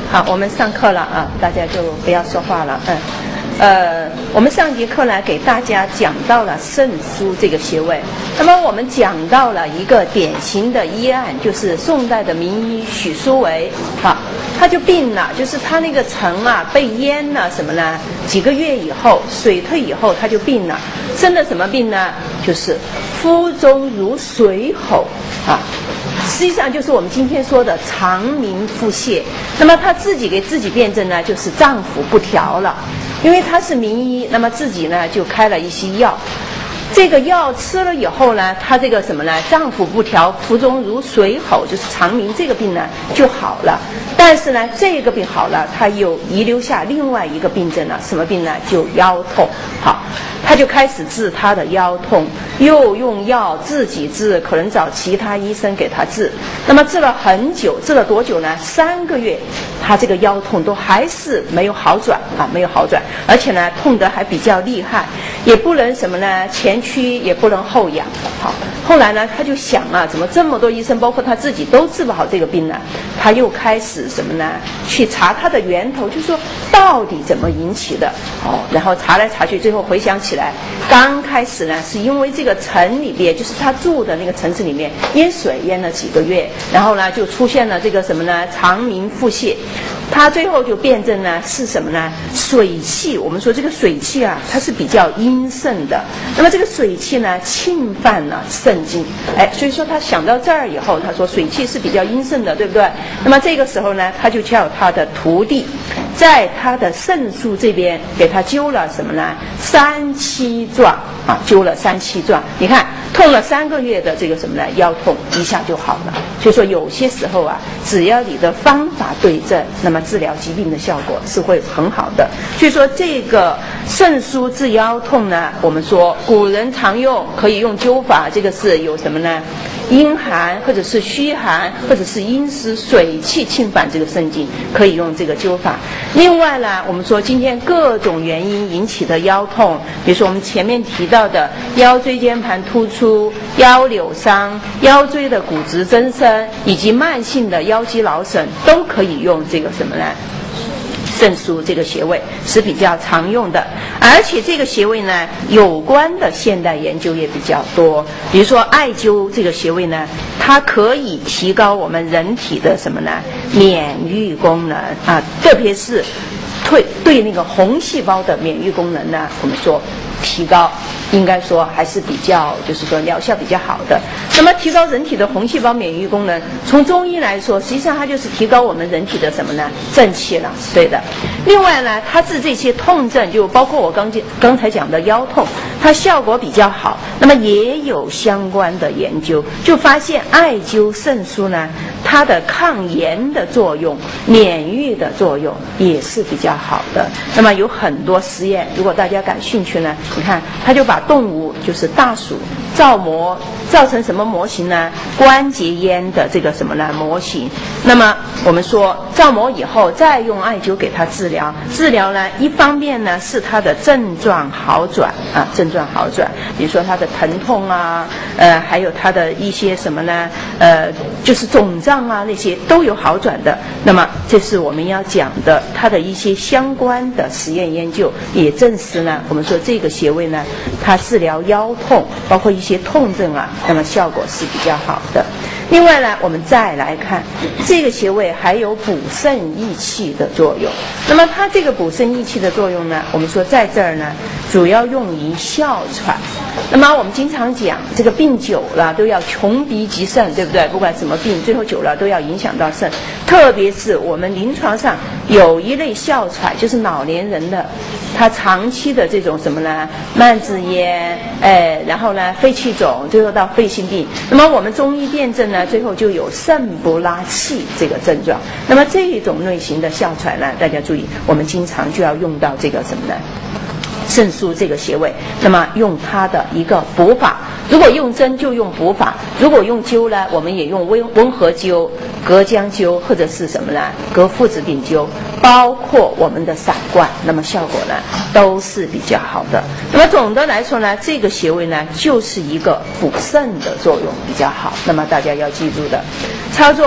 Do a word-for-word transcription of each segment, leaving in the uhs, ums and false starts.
好，我们上课了啊，大家就不要说话了。嗯，呃，我们上节课呢给大家讲到了肾腧这个穴位。那么我们讲到了一个典型的医案，就是宋代的名医许叔维，好，他就病了，就是他那个城啊被淹了什么呢？几个月以后，水退以后他就病了，生的什么病呢？就是腹中如水吼啊。实际上就是我们今天说的肠鸣腹泻。那么他自己给自己辩证呢，就是脏腑不调了，因为他是名医，那么自己呢就开了一些药。这个药吃了以后呢，他这个什么呢？脏腑不调，腹中如水吼，就是肠鸣这个病呢就好了。但是呢，这个病好了，他又遗留下另外一个病症了，什么病呢？就腰痛。好，他就开始治他的腰痛，又用药自己治，可能找其他医生给他治。那么治了很久，治了多久呢？三个月，他这个腰痛都还是没有好转啊，没有好转，而且呢，痛得还比较厉害，也不能什么呢？前屈也不能后仰。好，后来呢，他就想啊，怎么这么多医生，包括他自己都治不好这个病呢？他又开始什么呢？去查它的源头，就说到底怎么引起的哦，然后查来查去，最后回想起来，刚开始呢是因为这个城里边，就是他住的那个城市里面淹水淹了几个月，然后呢就出现了这个什么呢？肠鸣腹泻。他最后就辩证呢是什么呢？水气。我们说这个水气啊，它是比较阴盛的。那么这个水气呢侵犯了肾经，哎，所以说他想到这儿以后，他说水气是比较阴盛的，对不对？那么这个时候呢，他就叫他的徒弟在他的肾腧这边给他灸了什么呢？三七状啊，灸了三七状。你看痛了三个月的这个什么呢？腰痛一下就好了。所以说有些时候啊，只要你的方法对症，那么治疗疾病的效果是会很好的。所以说这个肾腧治腰痛呢，我们说古人常用，可以用灸法，这个是有什么呢？阴寒或者是虚寒或者是阴湿水气侵犯这个肾经，可以用这个灸法。另外呢，我们说今天各种原因引起的腰痛，比如说我们前面提到的腰椎间盘突出、腰扭伤、腰椎的骨质增生以及慢性的腰肌劳损，都可以用这个什么呢？肾腧这个穴位是比较常用的，而且这个穴位呢，有关的现代研究也比较多。比如说艾灸这个穴位呢，它可以提高我们人体的什么呢？免疫功能啊，特别是对对那个红细胞的免疫功能呢，我们说提高，应该说还是比较，就是说疗效比较好的。那么提高人体的红细胞免疫功能，从中医来说，实际上它就是提高我们人体的什么呢？正气了，对的。另外呢，它治这些痛症，就包括我刚刚才讲的腰痛，它效果比较好。那么也有相关的研究，就发现艾灸肾腧呢，它的抗炎的作用、免疫的作用也是比较好的。那么有很多实验，如果大家感兴趣呢，你看，他就把动物，就是大鼠造模，造成什么模型呢？关节炎的这个什么呢模型。那么我们说造模以后，再用艾灸给他治疗。治疗呢，一方面呢是他的症状好转啊，症状好转，比如说他的疼痛啊，呃，还有他的一些什么呢？呃，就是肿胀啊，那些都有好转的。那么这是我们要讲的，他的一些相关的实验研究也证实呢，我们说这个穴位呢，它治疗腰痛，包括一些痛症啊，那么效果是比较好的。另外呢，我们再来看这个穴位还有补肾益气的作用。那么它这个补肾益气的作用呢，我们说在这儿呢，主要用于哮喘。那么我们经常讲，这个病久了都要穷鼻疾肾，对不对？不管什么病，最后久了都要影响到肾。特别是我们临床上有一类哮喘，就是老年人的，他长期的这种什么呢？慢支咽，哎，然后呢，肺气肿，最后到肺心病。那么我们中医辨证呢，最后就有肾不拉气这个症状。那么这种类型的哮喘呢，大家注意，我们经常就要用到这个什么呢？肾腧这个穴位，那么用它的一个补法。如果用针就用补法，如果用灸呢，我们也用温温和灸、隔姜灸或者是什么呢？隔附子饼灸，包括我们的散灌，那么效果呢都是比较好的。那么总的来说呢，这个穴位呢就是一个补肾的作用比较好。那么大家要记住的操作，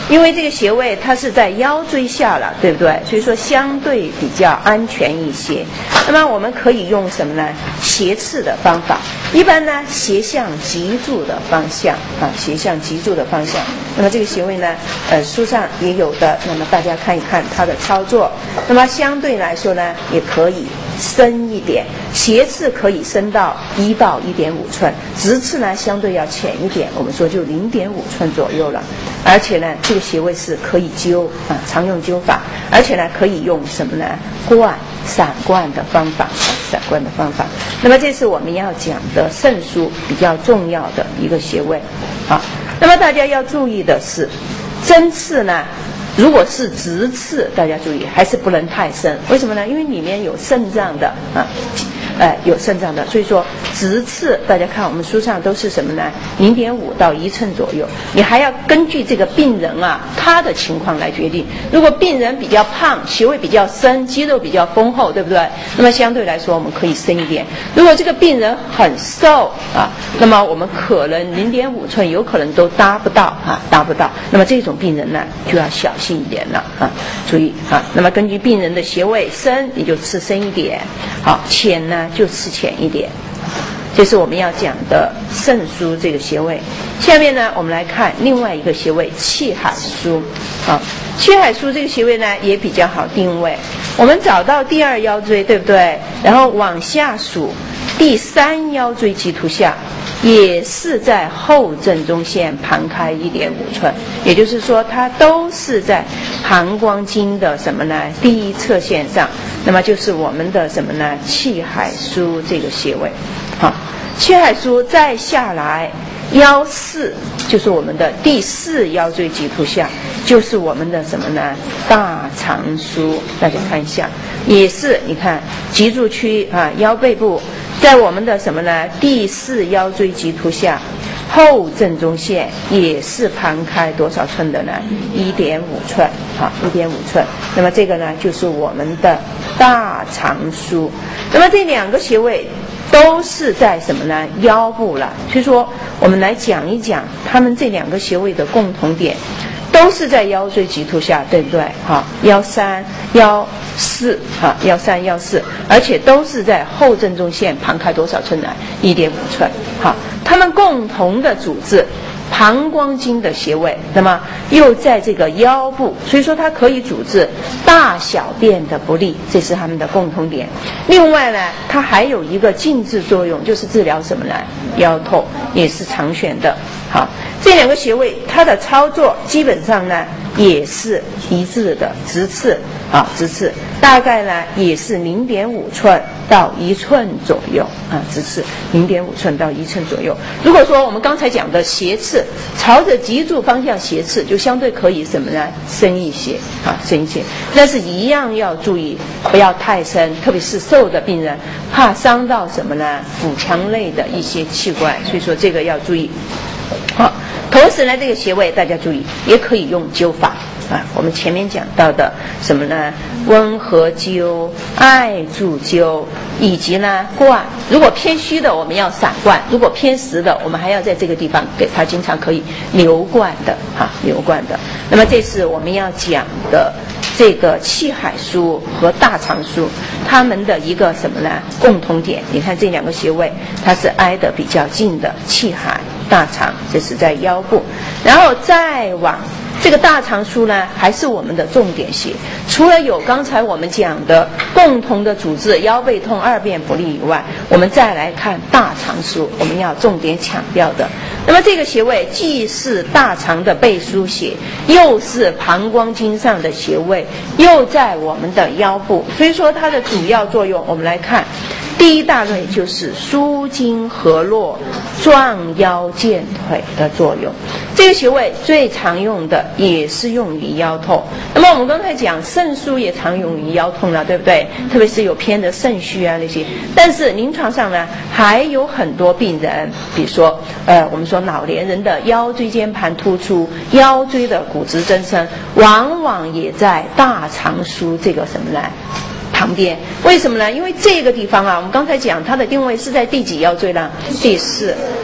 因为这个穴位它是在腰椎下了，对不对？所以说相对比较安全一些。那么我们可以用什么呢？斜刺的方法，一般呢斜向脊柱的方向啊，斜向脊柱的方向。那么这个穴位呢，呃，书上也有的，那么大家看一看它的操作。那么相对来说呢，也可以深一点，斜刺可以深到一到一点五寸，直刺呢相对要浅一点，我们说就零点五寸左右了。而且呢，这个穴位是可以灸啊，常用灸法，而且呢可以用什么呢？灌散灌的方法，散灌的方法。那么这是我们要讲的肾腧比较重要的一个穴位。好，那么大家要注意的是，针刺呢，如果是直刺，大家注意还是不能太深。为什么呢？因为里面有肾脏的啊。呃，有肾脏的，所以说直刺，大家看我们书上都是什么呢？零点五到一寸左右。你还要根据这个病人啊他的情况来决定。如果病人比较胖，穴位比较深，肌肉比较丰厚，对不对？那么相对来说我们可以深一点。如果这个病人很瘦啊，那么我们可能零点五寸有可能都达不到啊，达不到。那么这种病人呢就要小心一点了啊，注意啊。那么根据病人的穴位深，你就刺深一点，好，浅呢就刺浅一点。这是我们要讲的肾腧这个穴位。下面呢我们来看另外一个穴位气海腧啊，气海腧这个穴位呢也比较好定位。我们找到第二腰椎，对不对？然后往下数第三腰椎棘突下，也是在后正中线旁开一点五寸，也就是说它都是在膀胱经的什么呢？第一侧线上，那么就是我们的什么呢？气海腧这个穴位。好，气海腧再下来腰四，就是我们的第四腰椎棘突下，就是我们的什么呢？大肠腧。大家看一下，也是你看脊柱区啊，腰背部在我们的什么呢？第四腰椎棘突下，后正中线也是旁开多少寸的呢？一点五寸。好，一点五寸。那么这个呢，就是我们的大肠腧。那么这两个穴位都是在什么呢？腰部了。所以说我们来讲一讲他们这两个穴位的共同点，都是在腰椎棘突下，对不对？好，腰三、腰四，好，腰三、腰四，而且都是在后正中线旁开多少寸呢？一点五寸。好，他们共同的主治膀胱经的穴位，那么又在这个腰部，所以说它可以主治大小便的不利，这是他们的共同点。另外呢，它还有一个静治作用，就是治疗什么呢？腰痛，也是常选的。好，这两个穴位它的操作基本上呢也是一致的，直刺啊，直刺大概呢也是零点五寸到一寸左右啊，直刺零点五寸到一寸左右。如果说我们刚才讲的斜刺，朝着脊柱方向斜刺，就相对可以什么呢？深一些啊，深一些。但是一样要注意，不要太深，特别是瘦的病人，怕伤到什么呢？腹腔内的一些器官，所以说这个要注意。好，同时呢，这个穴位大家注意，也可以用灸法啊。我们前面讲到的什么呢？温和灸、艾柱灸，以及呢灌。如果偏虚的，我们要散灌；如果偏实的，我们还要在这个地方给它经常可以流灌的啊，流灌的。那么这是我们要讲的这个气海腧和大肠腧，它们的一个什么呢？共同点。你看这两个穴位，它是挨得比较近的，气海、大肠，这是在腰部，然后再往这个大肠腧呢，还是我们的重点穴。除了有刚才我们讲的共同的主治腰背痛、二便不利以外，我们再来看大肠腧，我们要重点强调的。那么这个穴位既是大肠的背腧穴，又是膀胱经上的穴位，又在我们的腰部，所以说它的主要作用，我们来看。第一大类就是舒筋合络、壮腰健腿的作用。这个穴位最常用的也是用于腰痛。那么我们刚才讲肾腧也常用于腰痛了，对不对？特别是有偏的肾虚啊那些。但是临床上呢，还有很多病人，比如说呃，我们说老年人的腰椎间盘突出、腰椎的骨质增生，往往也在大肠腧这个什么呢？旁边。为什么呢？因为这个地方啊，我们刚才讲它的定位是在第几腰椎呢？第四。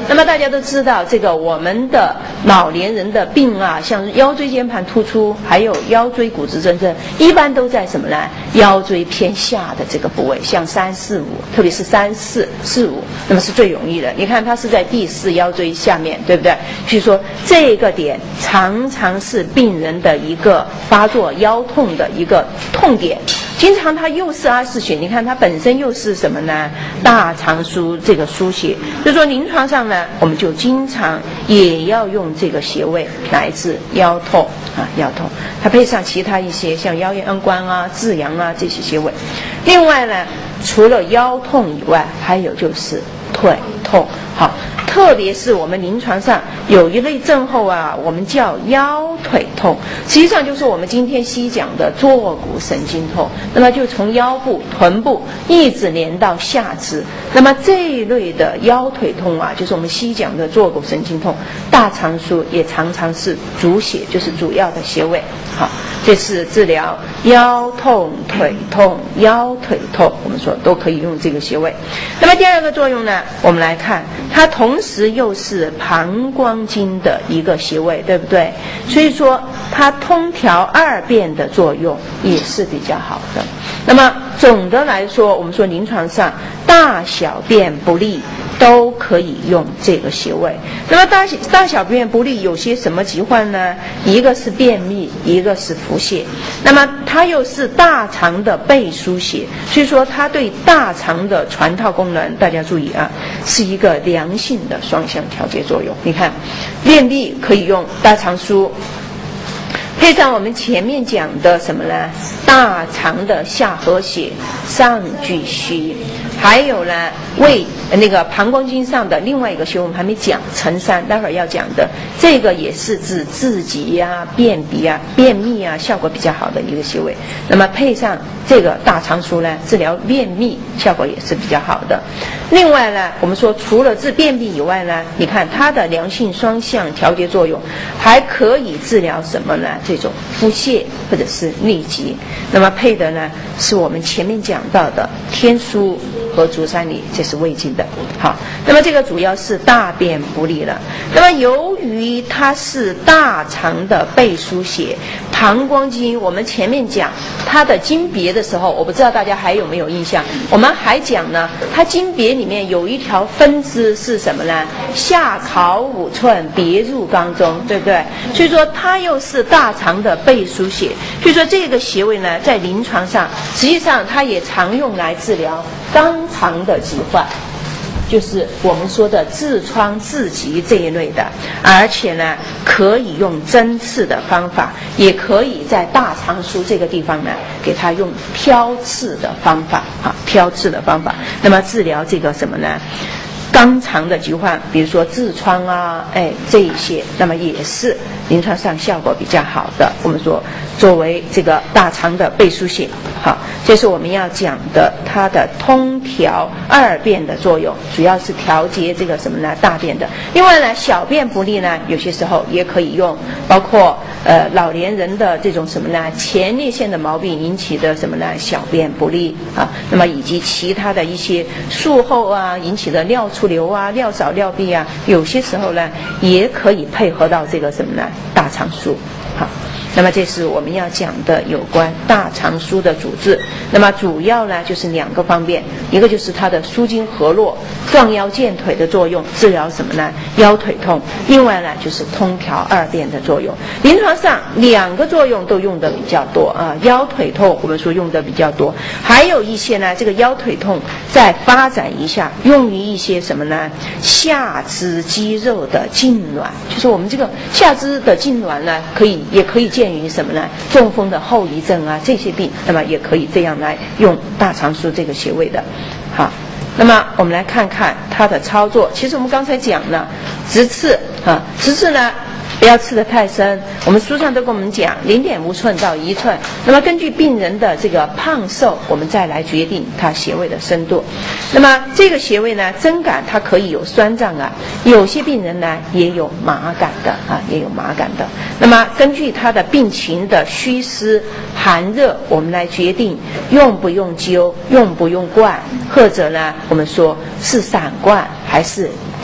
那么大家都知道，这个我们的老年人的病啊，像腰椎间盘突出，还有腰椎骨质增生，一般都在什么呢？腰椎偏下的这个部位，像三四五，特别是三四四五，那么是最容易的。你看它是在第四腰椎下面，对不对？所以说这个点常常是病人的一个发作腰痛的一个痛点。经常它又是阿是血，你看它本身又是什么呢？大肠腧这个输血，所以说临床上呢，我们就经常也要用这个穴位来治腰痛啊，腰痛。它配上其他一些像腰阳关啊、至阳啊这些穴位。另外呢，除了腰痛以外，还有就是腿痛。好，特别是我们临床上有一类症候啊，我们叫腰腿痛，实际上就是我们今天西讲的坐骨神经痛。那么就从腰部、臀部一直连到下肢。那么这一类的腰腿痛啊，就是我们西讲的坐骨神经痛，大肠腧也常常是主血，就是主要的穴位。好，这是治疗腰痛、腿痛、腰腿痛，我们说都可以用这个穴位。那么第二个作用呢，我们来看，它同时又是膀胱经的一个穴位，对不对？所以说它通调二便的作用也是比较好的。那么总的来说，我们说临床上大小便不利都可以用这个穴位。那么大大小便不利有些什么疾患呢？一个是便秘，一个是腹泻。那么它又是大肠的背腧穴，所以说它对大肠的传导功能，大家注意啊，是一个良性的双向调节作用。你看，便秘可以用大肠腧，配上我们前面讲的什么呢？大肠的下颌穴、上巨虚，还有呢胃那个膀胱经上的另外一个穴我们还没讲，承山，待会儿要讲的，这个也是治自己呀、便秘啊、便秘啊效果比较好的一个穴位。那么配上这个大肠腧呢，治疗便秘效果也是比较好的。另外呢，我们说除了治便秘以外呢，你看它的良性双向调节作用，还可以治疗什么呢？这种腹泻或者是痢疾。那么配的呢，是我们前面讲到的天枢和足三里，这是胃经的。好，那么这个主要是大便不利了。那么由于它是大肠的背腧穴，膀胱经我们前面讲它的经别的时候，我不知道大家还有没有印象，我们还讲呢，它经别里面有一条分支是什么呢？下考五寸，别入肛中，对不对？所以说它又是大肠的背腧穴，所以说这个穴位呢，在临床上实际上它也常用来治疗肛肠的疾患，就是我们说的痔疮、痔疾这一类的，而且呢，可以用针刺的方法，也可以在大肠腧这个地方呢，给它用挑刺的方法，啊，挑刺的方法，那么治疗这个什么呢？肛肠的疾患，比如说痔疮啊，哎，这一些，那么也是临床上效果比较好的。我们说作为这个大肠的背腧穴，好，这是我们要讲的它的通调二便的作用，主要是调节这个什么呢？大便的。另外呢，小便不利呢，有些时候也可以用，包括呃老年人的这种什么呢？前列腺的毛病引起的什么呢？小便不利啊，那么以及其他的一些术后啊引起的尿出流啊、尿少、尿闭啊，有些时候呢也可以配合到这个什么呢？大肠腧。好，那么这是我们要讲的有关大肠腧的主治。那么主要呢就是两个方面，一个就是它的舒筋活络、壮腰健腿的作用，治疗什么呢？腰腿痛。另外呢就是通调二便的作用。临床上两个作用都用的比较多啊，腰腿痛我们说用的比较多，还有一些呢，这个腰腿痛再发展一下，用于一些什么呢？下肢肌肉的痉挛，就是我们这个下肢的痉挛呢，可以也可以见于什么呢？中风的后遗症啊，这些病，那么也可以这样来用大肠腧这个穴位的。好，那么我们来看看它的操作。其实我们刚才讲了直刺啊，直刺呢不要刺得太深，我们书上都跟我们讲零点五寸到一寸。那么根据病人的这个胖瘦，我们再来决定它穴位的深度。那么这个穴位呢，针感它可以有酸胀啊，有些病人呢也有麻感的啊，也有麻感的。那么根据他的病情的虚湿寒热，我们来决定用不用灸，用不用灌，或者呢我们说是散灌还是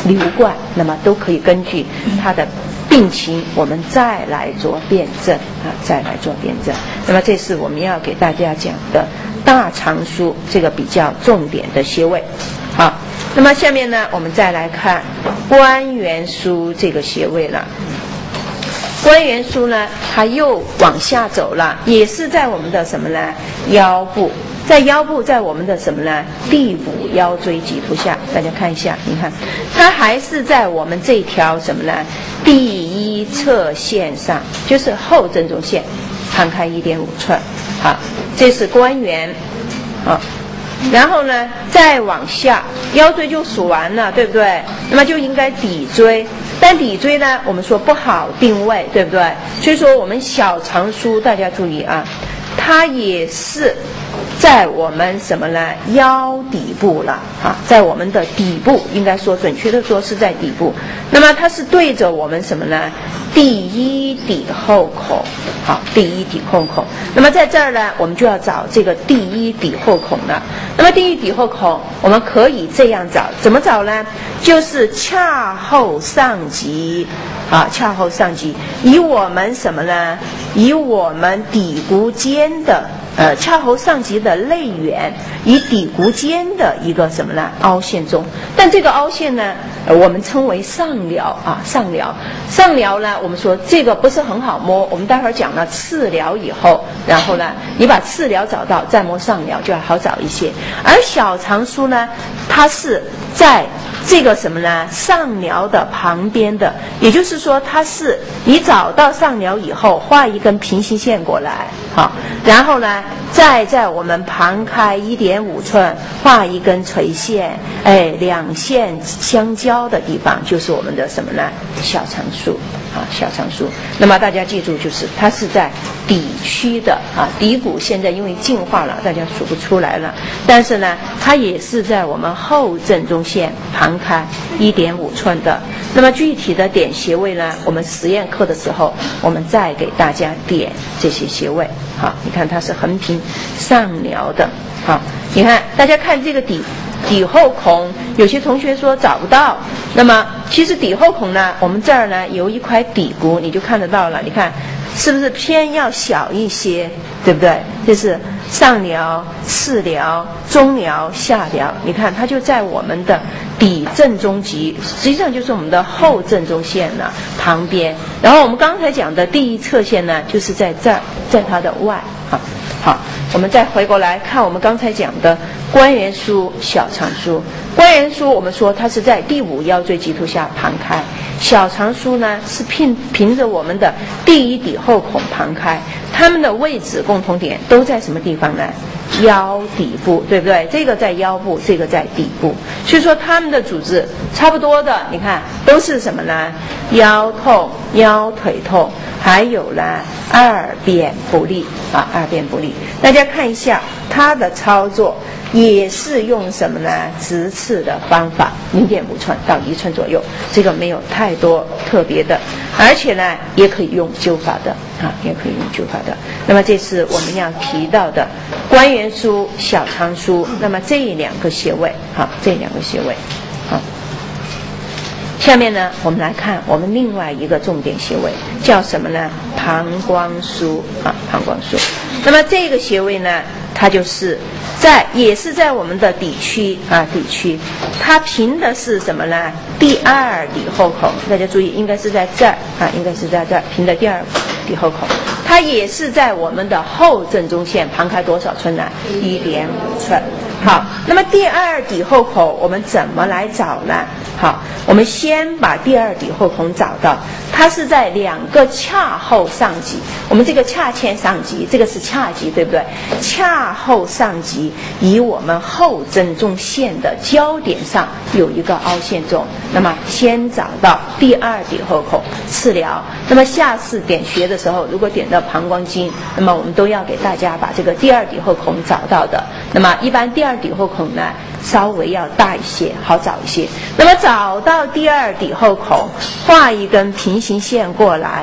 瘤冠，那么都可以根据它的病情，我们再来做辩证啊，再来做辩证。那么这是我们要给大家讲的大肠腧这个比较重点的穴位。好，那么下面呢，我们再来看关元腧这个穴位了。关元腧呢，它又往下走了，也是在我们的什么呢？腰部，在腰部，在我们的什么呢？第五腰椎棘突下。大家看一下，你看，它还是在我们这条什么呢？第一侧线上，就是后正中线，摊开一点五寸。好，这是关元，好。然后呢，再往下，腰椎就数完了，对不对？那么就应该骶椎，但骶椎呢，我们说不好定位，对不对？所以说我们小肠腧，大家注意啊，它也是在我们什么呢？腰底部了啊，在我们的底部，应该说准确的说是在底部。那么它是对着我们什么呢？第一骶后孔，好，第一骶后孔。那么在这儿呢，我们就要找这个第一骶后孔了。那么第一骶后孔，我们可以这样找，怎么找呢？就是髂后上棘，啊，髂后上棘，以我们什么呢？以我们骶骨间的。呃，髂后上棘的内缘，以骶骨间的一个什么呢？凹陷中，但这个凹陷呢，呃、我们称为上髎啊，上髎。上髎呢，我们说这个不是很好摸，我们待会儿讲了次髎以后，然后呢，你把次髎找到，再摸上髎就要好找一些。而小肠腧呢，它是在这个什么呢？上髎的旁边的，也就是说，它是你找到上髎以后，画一根平行线过来，好，然后呢，再在我们旁开一点五寸画一根垂线，哎，两线相交的地方就是我们的什么呢？小肠腧啊，小肠腧。那么大家记住，就是它是在骶区的啊，骶骨现在因为进化了，大家数不出来了，但是呢，它也是在我们后正中线旁开一点五寸的。那么具体的点穴位呢，我们实验课的时候，我们再给大家点这些穴位。好，你看它是横平上髎的。好，你看大家看这个骶骶后孔，有些同学说找不到。那么其实骶后孔呢，我们这儿呢有一块骶骨，你就看得到了。你看是不是偏要小一些，对不对？这是上髎、次髎、中髎、下髎。你看它就在我们的骶正中棘，实际上就是我们的后正中线呢旁边。然后我们刚才讲的第一侧线呢，就是在这儿，在它的外。好，好，我们再回过来看我们刚才讲的关元腧、小肠腧。关元腧我们说它是在第五腰椎棘突下旁开，小肠腧呢是凭凭着我们的第一骶后孔旁开，它们的位置共同点都在什么地方呢？腰底部，对不对？这个在腰部，这个在底部，所以说它们的组织差不多的。你看都是什么呢？腰痛、腰腿痛，还有呢二便不利啊，二便不利。大家看一下它的操作，也是用什么呢？直刺的方法，零点五寸到一寸左右，这个没有太多特别的，而且呢也可以用灸法的啊，也可以用灸法的。那么这是我们要提到的关元腧、小肠腧，那么这两个穴位，好，这两个穴位，好。下面呢，我们来看我们另外一个重点穴位，叫什么呢？膀胱腧啊，膀胱腧。那么这个穴位呢，它就是在也是在我们的骶区啊，骶区，它凭的是什么呢？第二骶后孔，大家注意，应该是在这儿啊，应该是在这儿，凭的第二骶后孔，它也是在我们的后正中线旁开多少寸呢？一点五寸。好，那么第二骶后孔我们怎么来找呢？好，我们先把第二骶后孔找到，它是在两个髂后上棘。我们这个髂前上棘，这个是髂棘，对不对？髂后上棘以我们后正中线的交点上有一个凹陷中，那么先找到第二骶后孔，次髎。那么下次点穴的时候，如果点到膀胱经，那么我们都要给大家把这个第二骶后孔找到的。那么一般第二骶后孔呢，稍微要大一些，好找一些。那么找到第二骶后孔，画一根平行线过来，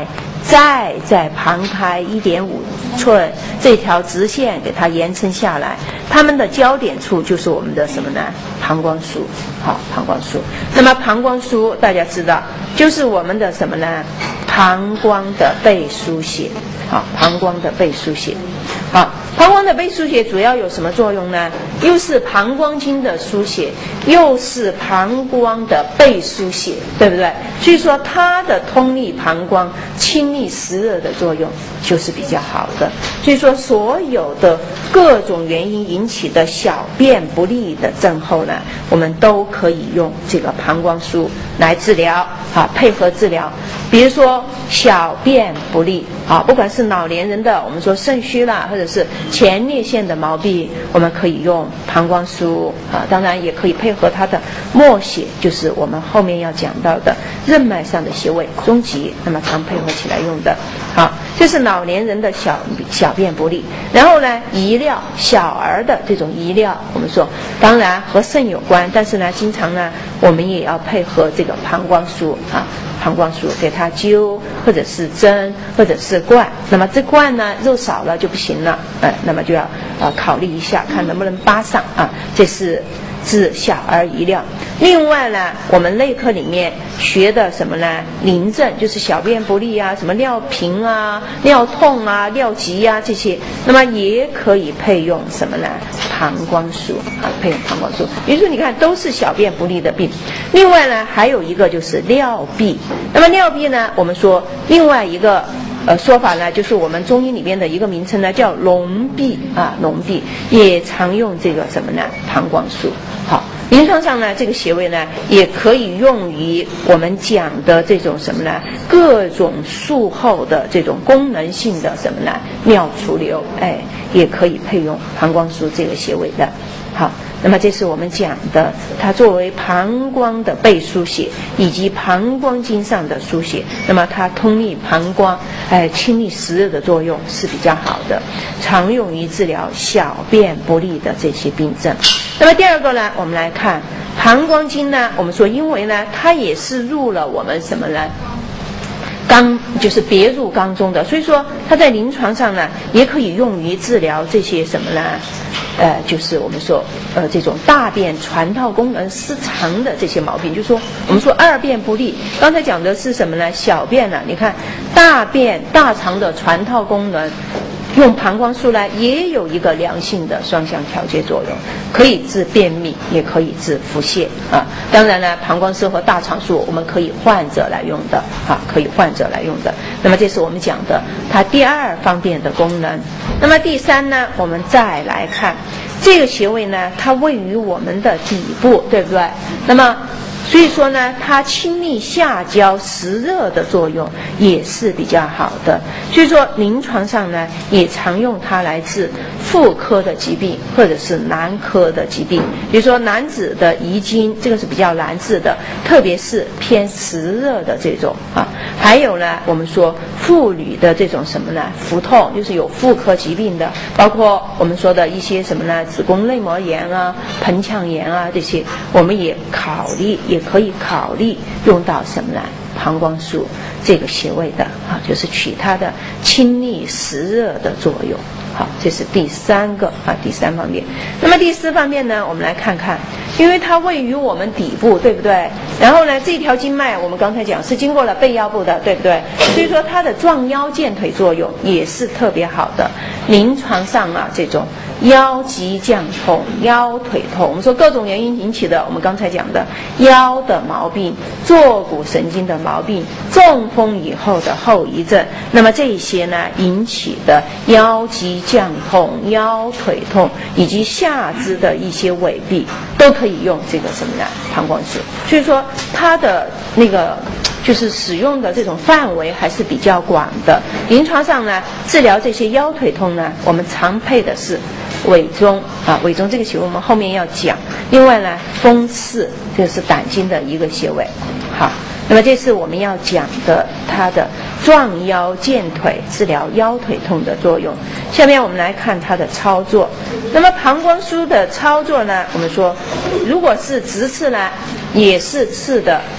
再在旁开一点五寸这条直线给它延伸下来，它们的交点处就是我们的什么呢？膀胱枢。好，膀胱枢。那么膀胱枢大家知道，就是我们的什么呢？膀胱的背腧血。好，膀胱的背腧血。好，膀胱的背腧血主要有什么作用呢？又是膀胱经的输血，又是膀胱的背腧血，对不对？所以说它的通利膀胱、清利湿热的作用就是比较好的。所以说所有的各种原因引起的小便不利的症候呢，我们都可以用这个膀胱枢来治疗，啊，配合治疗。比如说小便不利啊，不管是老年人的，我们说肾虚啦，或者是前列腺的毛病，我们可以用膀胱枢啊，当然也可以配合它的默血，就是我们后面要讲到的任脉上的穴位中极，那么常配合起来用的。好，这是老年人的小小便不利。然后呢，遗尿，小儿的这种遗尿，我们说当然和肾有关，但是呢，经常呢我们也要配合这个膀胱枢啊。膀胱枢给它灸，或者是针，或者是灌。那么这灌呢，肉少了就不行了，呃，那么就要呃考虑一下，看能不能扒上啊。这是治小儿遗尿。另外呢，我们内科里面学的什么呢？淋症，就是小便不利啊，什么尿频啊、尿痛啊、尿急啊这些，那么也可以配用什么呢？膀胱枢啊，配用膀胱枢。也就是说，你看都是小便不利的病。另外呢，还有一个就是尿闭。那么尿闭呢，我们说另外一个呃说法呢，就是我们中医里面的一个名称呢，叫癃闭啊，癃闭也常用这个什么呢？膀胱枢。好。临床上呢，这个穴位呢，也可以用于我们讲的这种什么呢？各种术后的这种功能性的什么呢？尿储留，哎，也可以配用膀胱枢这个穴位的。好，那么这是我们讲的，它作为膀胱的背腧血以及膀胱经上的腧血，那么它通利膀胱，哎，清利湿热的作用是比较好的，常用于治疗小便不利的这些病症。那么第二个呢，我们来看膀胱经呢，我们说因为呢，它也是入了我们什么呢？肛，就是别入肛中的，所以说它在临床上呢，也可以用于治疗这些什么呢？呃，就是我们说呃这种大便传导功能失常的这些毛病，就是说我们说二便不利，刚才讲的是什么呢？小便呢，你看大便大肠的传导功能。用膀胱枢来也有一个良性的双向调节作用，可以治便秘，也可以治腹泻啊。当然呢，膀胱枢和大肠枢我们可以换着来用的啊，可以换着来用的。那么这是我们讲的它第二方面的功能。那么第三呢，我们再来看这个穴位呢，它位于我们的底部，对不对？那么所以说呢，它清利下焦实热的作用也是比较好的。所以说临床上呢，也常用它来治妇科的疾病或者是男科的疾病。比如说男子的遗精，这个是比较难治的，特别是偏实热的这种啊。还有呢，我们说妇女的这种什么呢？腹痛，就是有妇科疾病的，包括我们说的一些什么呢？子宫内膜炎啊、盆腔炎啊这些，我们也考虑。也可以考虑用到什么呢？膀胱枢这个穴位的啊，就是取它的清利湿热的作用。好，这是第三个啊，第三方面。那么第四方面呢，我们来看看，因为它位于我们底部，对不对？然后呢，这条经脉我们刚才讲是经过了背腰部的，对不对？所以说它的壮腰健腿作用也是特别好的。临床上啊，这种腰脊降痛、腰腿痛，我们说各种原因引起的，我们刚才讲的腰的毛病、坐骨神经的毛病、中风以后的后遗症，那么这些呢引起的腰脊降痛、腰腿痛以及下肢的一些痿痹，都可以用这个什么呢？膀胱枢。所以说它的那个就是使用的这种范围还是比较广的。临床上呢，治疗这些腰腿痛呢，我们常配的是委中啊，委中这个穴位我们后面要讲。另外呢，风四这是胆经的一个穴位。好，那么这是我们要讲的它的壮腰健腿治疗腰腿痛的作用。下面我们来看它的操作。那么膀胱枢的操作呢，我们说如果是直刺呢，也是刺的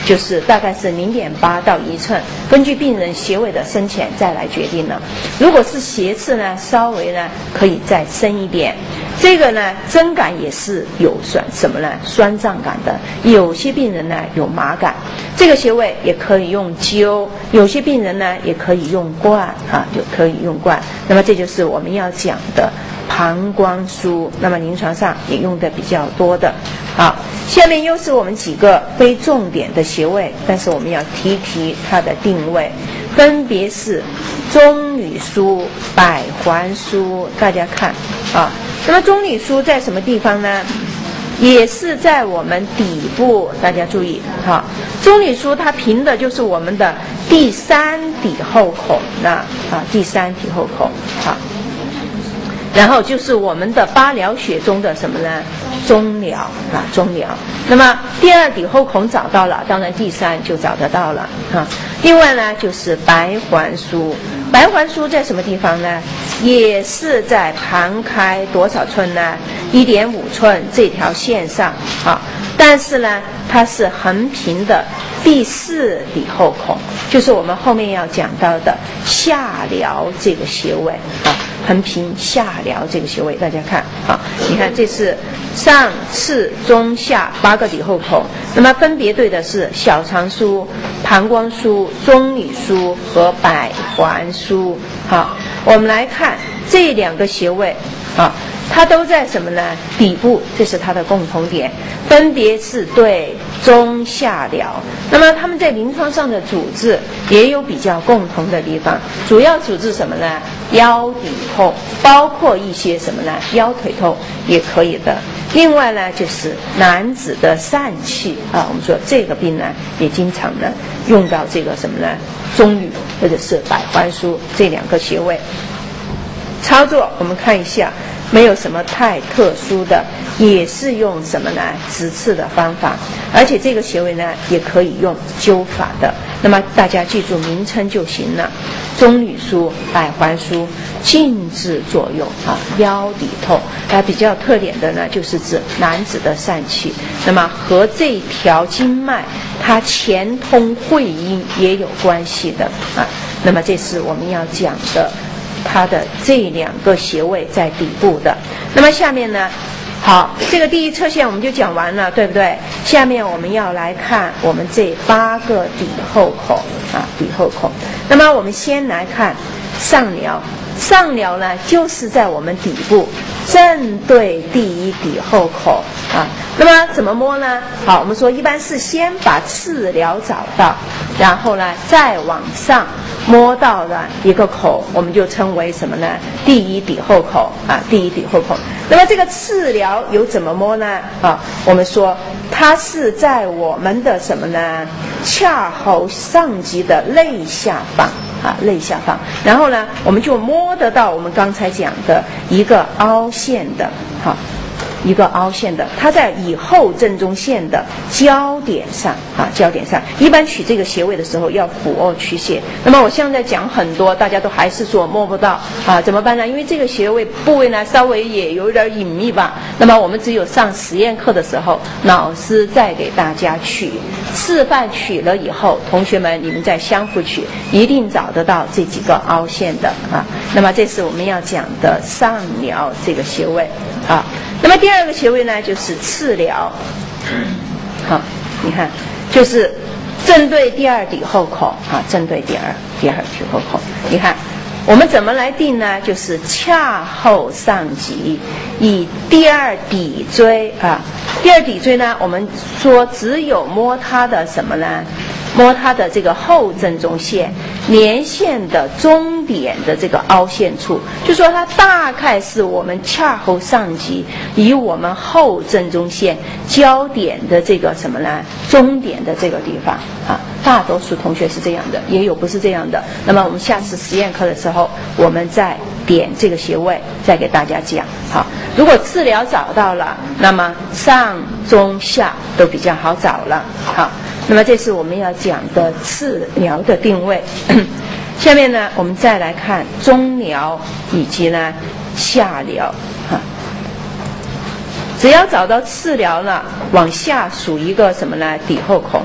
就是大概是零点八到一寸，根据病人穴位的深浅再来决定了。如果是斜刺呢，稍微呢可以再深一点。这个呢，针感也是有酸什么呢？酸胀感的。有些病人呢有麻感，这个穴位也可以用灸，有些病人呢也可以用灌啊，就可以用灌。那么这就是我们要讲的膀胱腧，那么临床上也用的比较多的。好，下面又是我们几个非重点的穴位，但是我们要提提它的定位，分别是中履腧、百环腧。大家看啊，那么中履腧在什么地方呢？也是在我们底部，大家注意哈。中履腧它凭的就是我们的第三底后孔，那啊第三底后孔好。然后就是我们的八髎穴中的什么呢？中髎啊，中髎。那么第二底后孔找到了，当然第三就找得到了啊。另外呢，就是白环腧。白环腧在什么地方呢？也是在旁开多少寸呢？一点五寸这条线上啊。但是呢，它是横平的第四底后孔，就是我们后面要讲到的下髎这个穴位啊。横平下髎这个穴位，大家看啊，你看这是上次中下八个底后孔，那么分别对的是小肠腧、膀胱腧、中履腧和百环腧。好，我们来看这两个穴位啊，它都在什么呢？底部，这是它的共同点，分别是对中下髎。那么它们在临床上的主治也有比较共同的地方，主要主治什么呢？腰底痛，包括一些什么呢？腰腿痛也可以的。另外呢，就是男子的疝气啊，我们说这个病呢也经常呢用到这个什么呢？中履或者是百环腧这两个穴位。操作我们看一下，没有什么太特殊的，也是用什么呢？直刺的方法，而且这个穴位呢也可以用灸法的。那么大家记住名称就行了。中履腧、百环腧，静治作用啊，腰底痛。它比较特点的呢，就是指男子的疝气，那么和这条经脉它前通会阴也有关系的啊。那么这是我们要讲的。它的这两个穴位在底部的。那么下面呢，好，这个第一侧线我们就讲完了，对不对？下面我们要来看我们这八个底后孔啊，底后孔。那么我们先来看上髎，上髎呢就是在我们底部正对第一底后孔啊。那么怎么摸呢？好，我们说一般是先把次髎找到，然后呢再往上摸到了一个口，我们就称为什么呢？第一底后孔啊，第一底后孔。那么这个次髎有怎么摸呢？啊，我们说它是在我们的什么呢？髂后上棘的肋下方啊，肋下方。然后呢，我们就摸得到我们刚才讲的一个凹陷的，好。一个凹陷的，它在以后正中线的交点上啊，交点上。一般取这个穴位的时候要俯卧屈膝。那么我现在讲很多，大家都还是说摸不到啊，怎么办呢？因为这个穴位部位呢稍微也有点隐秘吧。那么我们只有上实验课的时候，老师再给大家取，示范取了以后，同学们你们再相互取，一定找得到这几个凹陷的啊。那么这是我们要讲的上髎这个穴位啊。那么第二个穴位呢，就是次髎。好，你看，就是正对第二底后孔啊，正对第二第二底后孔。你看，我们怎么来定呢？就是髂后上棘，以第二底椎啊，第二底椎呢，我们说只有摸它的什么呢？摸它的这个后正中线连线的中点的这个凹陷处，就说它大概是我们髂后上棘与我们后正中线交点的这个什么呢？中点的这个地方啊，大多数同学是这样的，也有不是这样的。那么我们下次实验课的时候，我们再点这个穴位，再给大家讲。好，如果次髎找到了，那么上中下都比较好找了。好。那么这是我们要讲的次髎的定位。下面呢，我们再来看中髎以及呢下髎哈。只要找到次髎了，往下数一个什么呢？底后孔，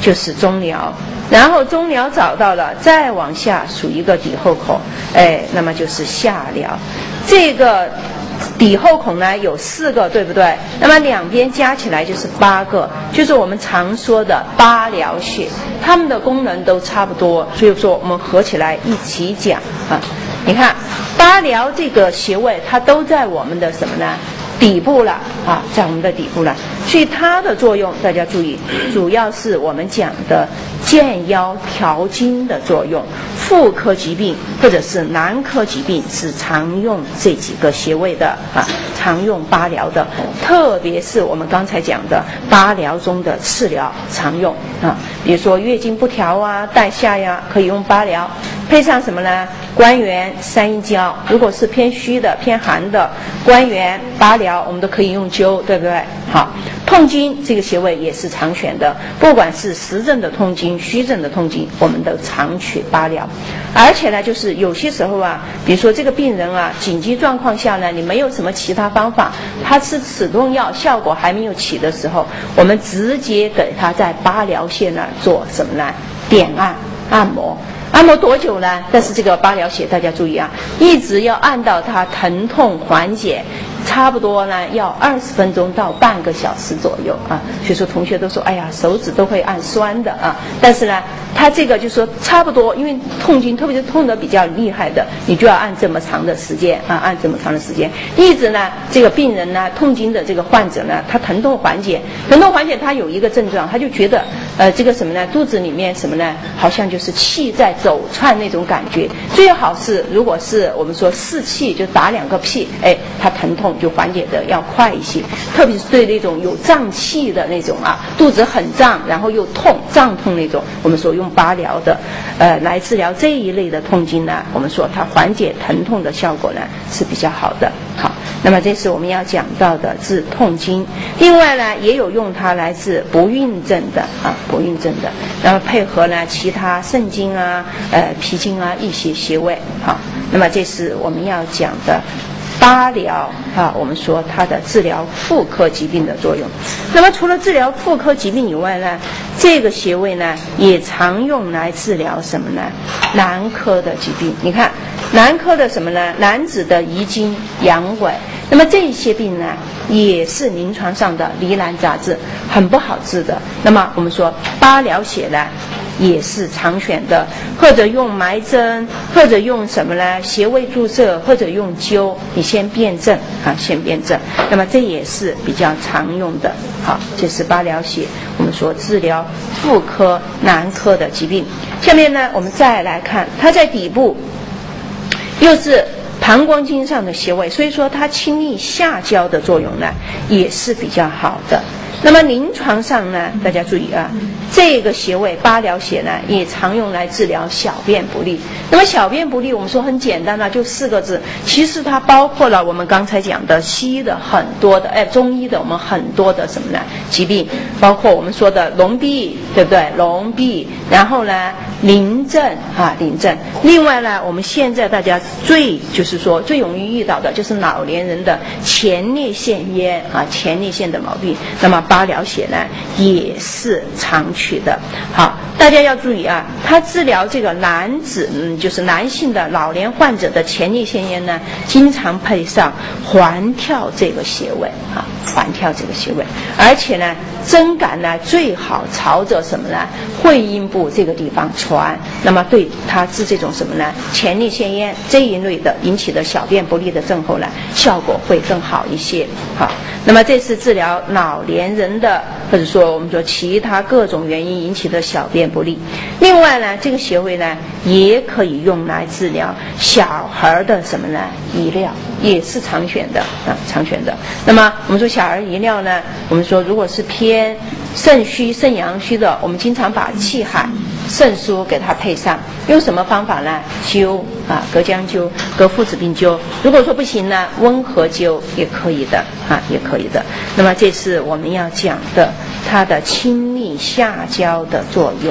就是中髎，然后中髎找到了，再往下数一个底后孔，哎，那么就是下髎。这个底后孔呢有四个，对不对？那么两边加起来就是八个，就是我们常说的八髎穴，它们的功能都差不多，所以说我们合起来一起讲啊。你看八髎这个穴位，它都在我们的什么呢？底部了啊，在我们的底部了，所以它的作用大家注意，主要是我们讲的健腰调经的作用。妇科疾病或者是男科疾病是常用这几个穴位的啊，常用八髎的，特别是我们刚才讲的八髎中的次髎常用啊，比如说月经不调啊、带下呀，可以用八髎，配上什么呢？关元、三阴交，如果是偏虚的、偏寒的，关元、八髎我们都可以用灸，对不对？好，痛经这个穴位也是常选的，不管是实症的痛经、虚症的痛经，我们都常取八髎。而且呢，就是有些时候啊，比如说这个病人啊，紧急状况下呢，你没有什么其他方法，他吃止痛药效果还没有起的时候，我们直接给他在八髎穴那儿做什么呢？点按按摩。按摩多久呢？但是这个八髎穴大家注意啊，一直要按到它疼痛缓解，差不多呢要二十分钟到半个小时左右啊。所以说同学都说，哎呀，手指都会按酸的啊。但是呢，它这个就说差不多，因为痛经特别是痛得比较厉害的，你就要按这么长的时间啊，按这么长的时间，一直呢这个病人呢，痛经的这个患者呢，他疼痛缓解，疼痛缓解他有一个症状，他就觉得呃这个什么呢，肚子里面什么呢，好像就是气在走窜那种感觉。最好是如果是我们说四气，就打两个屁，哎，他疼痛就缓解的要快一些。特别是对那种有胀气的那种啊，肚子很胀，然后又痛胀痛那种，我们说用八髎的呃来治疗这一类的痛经呢，我们说它缓解疼痛的效果呢是比较好的。好，那么这是我们要讲到的治痛经。另外呢，也有用它来治不孕症的啊，不孕症的，然后配合呢其他肾经啊、呃脾经啊一些穴位。好，那么这是我们要讲的八髎啊，我们说它的治疗妇科疾病的作用。那么除了治疗妇科疾病以外呢，这个穴位呢也常用来治疗什么呢？男科的疾病。你看男科的什么呢？男子的遗精、阳痿，那么这些病呢也是临床上的疑难杂症，很不好治的。那么我们说八髎穴呢也是常选的，或者用埋针，或者用什么呢？穴位注射，或者用灸，你先辨证啊，先辨证。那么这也是比较常用的。好，这是八髎穴，我们说治疗妇科、男科的疾病。下面呢，我们再来看，它在底部又是膀胱经上的穴位，所以说它清利下焦的作用呢也是比较好的。那么临床上呢，大家注意啊，这个穴位八髎穴呢也常用来治疗小便不利。那么小便不利我们说很简单了，就四个字，其实它包括了我们刚才讲的西医的很多的，哎，中医的我们很多的什么呢疾病，包括我们说的痨痹，对不对？痨痹，然后呢淋症啊，淋症。另外呢，我们现在大家最就是说最容易遇到的就是老年人的前列腺炎啊，前列腺的毛病。那么八髎穴呢也是常取的。好，大家要注意啊，它治疗这个男子，嗯，就是男性的老年患者的前列腺炎呢，经常配上环跳这个穴位啊，环跳这个穴位，而且呢，针感呢最好朝着什么呢？会阴部这个地方传，那么对它治这种什么呢？前列腺炎这一类的引起的小便不利的症候呢，效果会更好一些。好，那么这是治疗老年人的，或者说我们说其他各种原因引起的小便不利。另外呢，这个穴位呢也可以用来治疗小孩的什么呢？遗尿，也是常选的啊，常选的。那么我们说小儿遗尿呢，我们说如果是偏肾虚、肾阳虚的，我们经常把气海、肾腧给它配上，用什么方法呢？灸啊，隔姜灸、隔附子病灸。如果说不行呢，温和灸也可以的啊，也可以的。那么这是我们要讲的它的清利下焦的作用。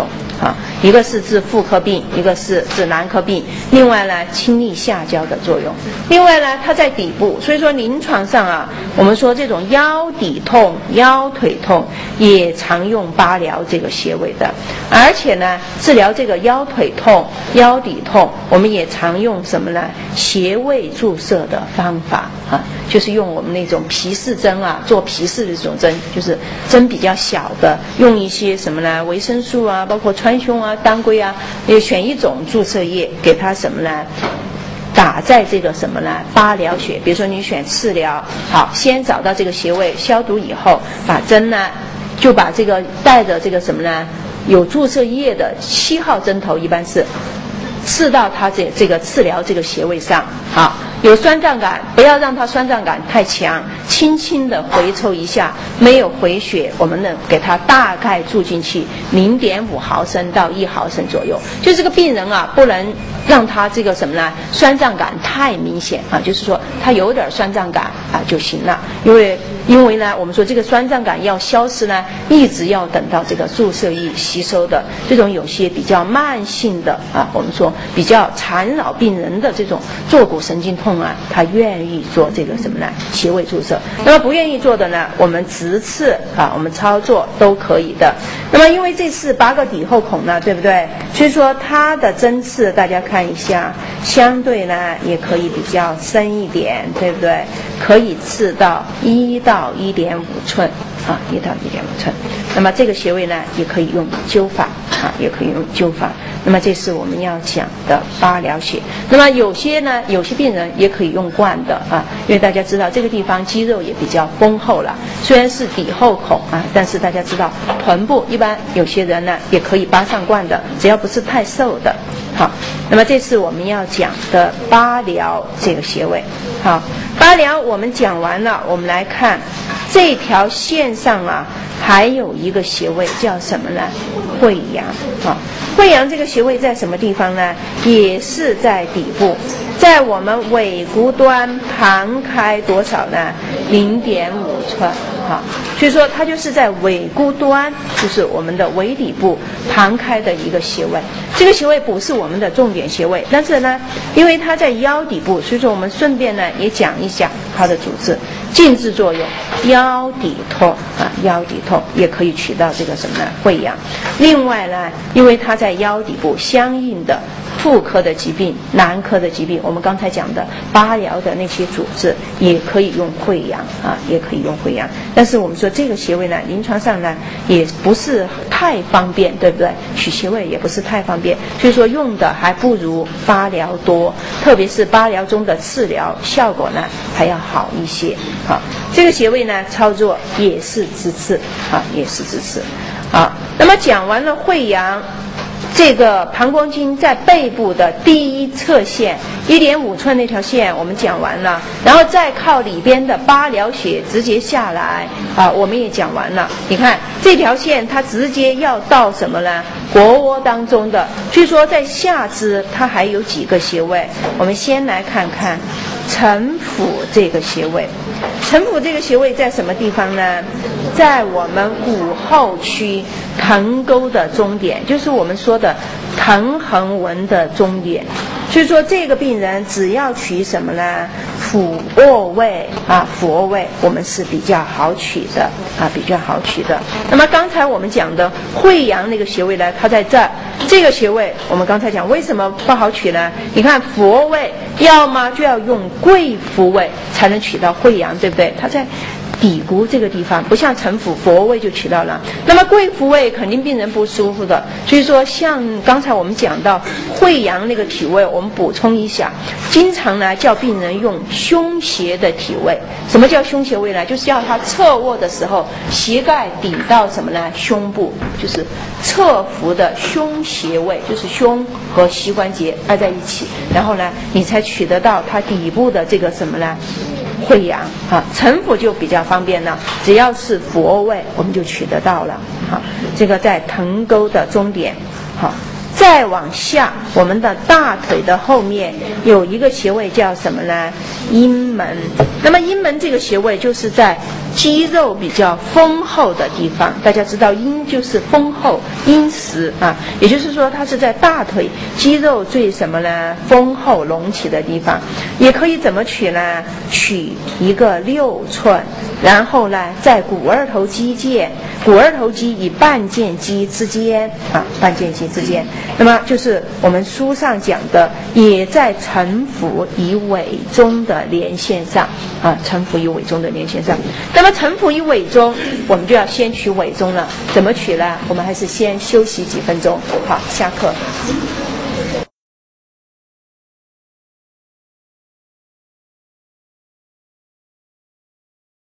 啊，一个是治妇科病，一个是治男科病。另外呢，清利下焦的作用。另外呢，它在底部，所以说临床上啊，我们说这种腰底痛、腰腿痛也常用八髎这个穴位的，而且呢，治疗这个腰腿痛、腰底痛，我们也常用什么呢？穴位注射的方法啊，就是用我们那种皮试针啊，做皮试的这种针，就是针比较小的，用一些什么呢？维生素啊，包括川芎啊、当归啊，也选一种注射液，给它什么呢？打在这个什么呢？八髎穴，比如说你选次髎，好，先找到这个穴位，消毒以后，把针呢，就把这个带着这个什么呢？有注射液的七号针头，一般是刺到它这这个次髎这个穴位上，好，有酸胀感，不要让它酸胀感太强，轻轻的回抽一下，没有回血，我们呢给它大概注进去零点五毫升到一毫升左右。就这个病人啊，不能让他这个什么呢？酸胀感太明显啊，就是说他有点酸胀感啊就行了，因为因为呢，我们说这个酸胀感要消失呢，一直要等到这个注射液吸收的。这种有些比较慢性的啊，我们说比较缠扰病人的这种坐骨神经痛啊，他愿意做这个什么呢？穴位注射。那么不愿意做的呢，我们直刺啊，我们操作都可以的。那么因为这次八个底后孔呢，对不对？所以说它的针刺大家看一下，相对呢也可以比较深一点，对不对？可以刺到一到一点五寸啊，一到一点五寸。那么这个穴位呢，也可以用灸法啊，也可以用灸法。那么这是我们要讲的八髎穴。那么有些呢，有些病人也可以用灌的啊，因为大家知道这个地方肌肉也比较丰厚了。虽然是底后孔啊，但是大家知道臀部一般有些人呢也可以扒上灌的，只要不是太瘦的。好，那么这是我们要讲的八髎这个穴位。好，八髎我们讲完了，我们来看这条线上啊，还有一个穴位叫什么呢？会阳啊。会阳这个穴位在什么地方呢？也是在底部，在我们尾骨端旁开多少呢？零点五寸。好，所以说它就是在尾骨端，就是我们的尾底部旁开的一个穴位。这个穴位不是我们的重点穴位，但是呢，因为它在腰底部，所以说我们顺便呢也讲一讲它的主治。静治作用，腰底痛啊，腰底痛也可以起到这个什么呢？会阳。另外呢，因为它在腰底部相应的妇科的疾病、男科的疾病，我们刚才讲的八髎的那些主治也可以用会阳啊，也可以用会阳。但是我们说这个穴位呢，临床上呢也不是太方便，对不对？取穴位也不是太方便，所以说用的还不如八髎多，特别是八髎中的次髎，效果呢还要好一些。好，这个穴位呢操作也是直刺啊，也是直刺。好，那么讲完了会阳。这个膀胱经在背部的第一侧线 一点五寸那条线我们讲完了，然后再靠里边的八髎穴直接下来啊，我们也讲完了。你看这条线它直接要到什么呢？腘窝当中的，所以说在下肢它还有几个穴位，我们先来看看承府这个穴位。承府这个穴位在什么地方呢？在我们骨后区臀沟的中点，就是我们说的臀横纹的中点。所以说这个病人只要取什么呢？俯卧位啊，俯卧位我们是比较好取的啊，比较好取的。那么刚才我们讲的会阳那个穴位呢，它在这儿。这个穴位我们刚才讲为什么不好取呢？你看俯卧位，要么就要用跪伏位才能取到会阳，对不对？它在底骨这个地方，不像承府俯卧位就取到了。那么跪伏位肯定病人不舒服的，所以说像刚才我们讲到会阳那个体位，我们补充一下，经常呢叫病人用胸斜的体位。什么叫胸斜位呢？就是要他侧卧的时候，膝盖抵到什么呢？胸部，就是侧伏的胸斜位，就是胸和膝关节挨在一起，然后呢，你才取得到它底部的这个什么呢？会阳啊，承府就比较方便了，只要是俯卧位我们就取得到了。好，这个在臀沟的中点。好，再往下，我们的大腿的后面有一个穴位叫什么呢？阴门。那么阴门这个穴位就是在肌肉比较丰厚的地方。大家知道阴就是丰厚，阴实啊，也就是说它是在大腿肌肉最什么呢？丰厚隆起的地方。也可以怎么取呢？取一个六寸，然后呢在股二头肌腱，股二头肌与半腱肌之间啊，半腱肌之间，那么就是我们书上讲的，也在承腹与尾中的连线上啊，承腹与尾中的连线上。那么承腹与尾中，我们就要先取尾中了，怎么取呢？我们还是先休息几分钟。好，下课。